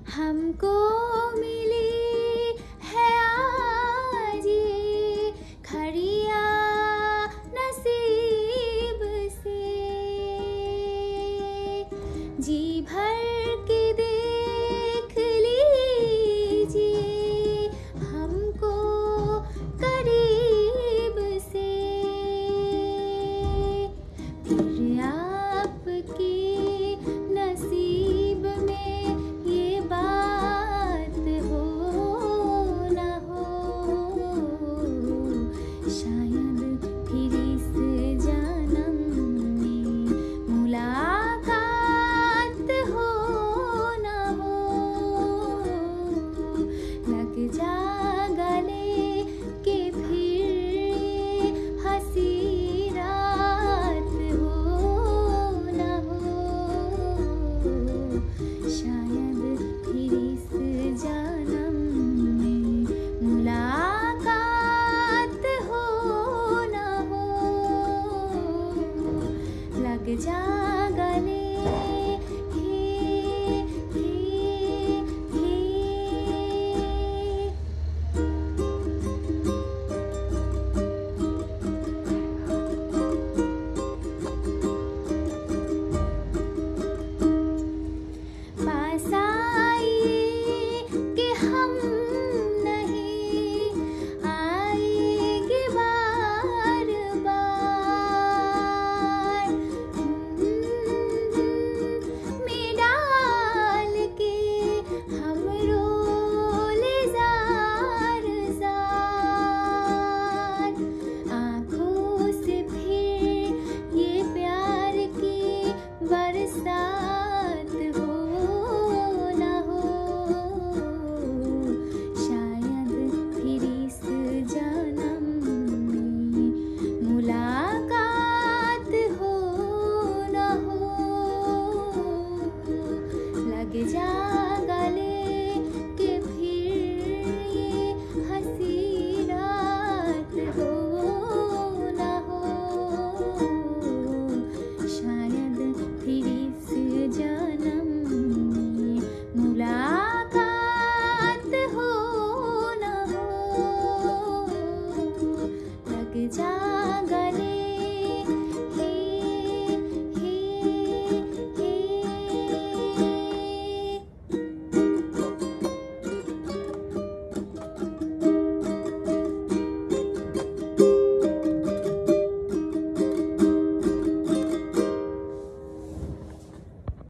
हमको मिली है आज ये खड़िया नसीब से, जी भर के देख लीजिए हमको करीब से, फिर आपके नसीब में ये बात हो न हो, शायद फिर इस जन्म में मुलाकात हो न हो। लग जा गले के फिर हंसी रात हो न हो, शायद फिर इस जन्म में मुलाकात हो न हो। लग जा गले हे हे हे। पास आइए कि हम नहीं आएंगे बार बार, में डाल के हम रोले जार जार, आँखों से फिर ये प्यार की बरसात